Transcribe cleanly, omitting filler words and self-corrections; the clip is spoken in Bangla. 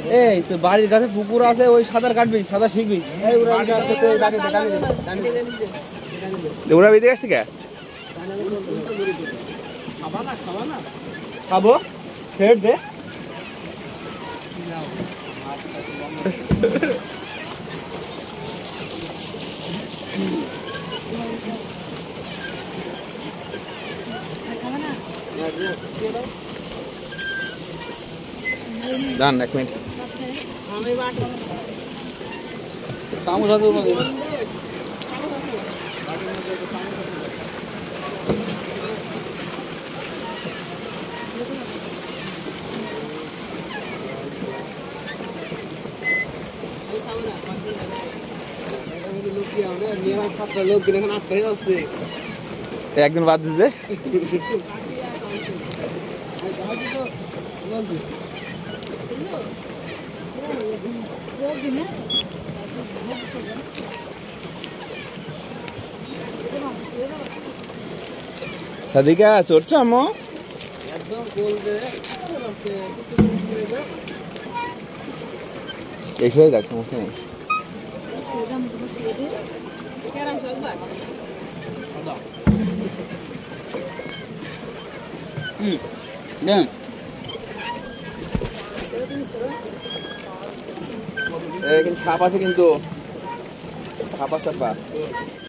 এই তো বাড়ির কাছে পুকুর আছে, ওই সাঁতার কাটবি, সাঁতার শিখবি। ওরা বেঁধে আসছে কে? খাবো ছেড়ে দে। দান 1 মিনিট। চামচ আছে ওর মধ্যে। একদিন বাদ দিতে সাদিকা চড়ছো আম্মু? এসে দেখ সমস্যা নেই। সাপ আছে কিন্তু, সাপা সাপা।